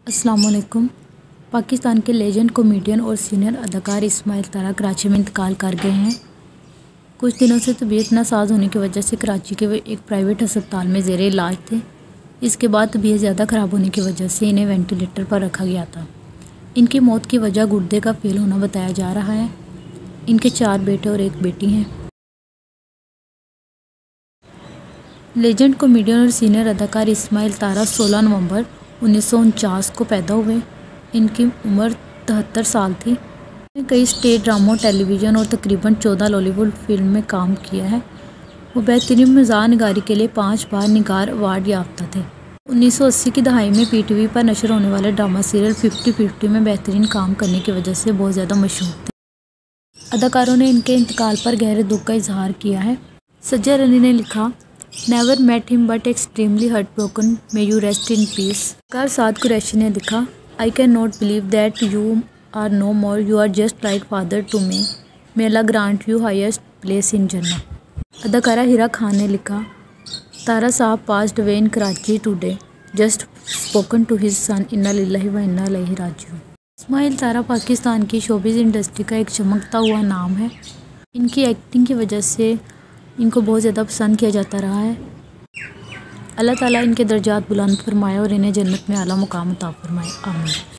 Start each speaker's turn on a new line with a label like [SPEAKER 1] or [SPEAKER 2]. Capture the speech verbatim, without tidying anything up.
[SPEAKER 1] السلام علیکم۔ پاکستان کے لیجنڈ کامیڈین اور سینئر اداکار اسماعیل طارا کراچی میں انتقال کر گئے ہیں۔ کچھ دنوں سے طبیعت ناساز ہونے کی وجہ سے کراچی کے ایک پرائیویٹ ہسپتال میں زیر علاج تھے۔ اس کے بعد طبیعت زیادہ خراب ہونے کی وجہ سے انہیں وینٹیلیٹر پر رکھا گیا تھا۔ ان کی موت کی وجہ گردے کا فیل ہونا بتایا جا رہا ہے۔ ان کے چار بیٹے اور ایک بیٹی ہیں۔ لیجنڈ کامیڈین اور سینئر اداکار اسماعیل طارا سولہ نومبر انیس سو انچاس کو پیدا ہوئے۔ ان کی عمر تہتر سال تھی۔ انہوں نے کئی اسٹیج ڈراموں، ٹیلی ویژن اور تقریباً چودہ لالی ووڈ فلم میں کام کیا ہے۔ وہ بہترین مزاح نگاری کے لیے پانچ بار نگار ایوارڈ یافتہ تھے۔ انیس سو اسی کی دہائی میں پی ٹی وی پر نشر ہونے والے ڈرامہ سیریل ففٹی ففٹی میں بہترین کام کرنے کی وجہ سے بہت زیادہ مشہور تھے۔ اداکاروں نے ان کے انتقال پر گہرے دکھ کا اظہار کیا ہے۔ سجاد علی نے لکھا، never met him but extremely heart broken, may you rest in peace. اداکار سعد قریشی نے لکھا، I can not believe that you are no more, you are just like father to me, may Allah grant you highest place in جنہ۔ اداکارہ ہیرا خان نے لکھا، طارا صاحب passed away in Karachi today, just spoken to his son, انا للہ و انا الیہ راجعون۔ اسماعیل طارا پاکستان کی شوبز انڈسٹری کا ایک چمکتا ہوا نام ہے۔ ان کی ایکٹنگ کی وجہ سے ان کو بہت زیادہ پسند کیا جاتا رہا ہے۔ اللہ تعالیٰ ان کے درجات بلند فرمائے اور انہیں جنت میں اعلیٰ مقام عطا فرمائے، آمین۔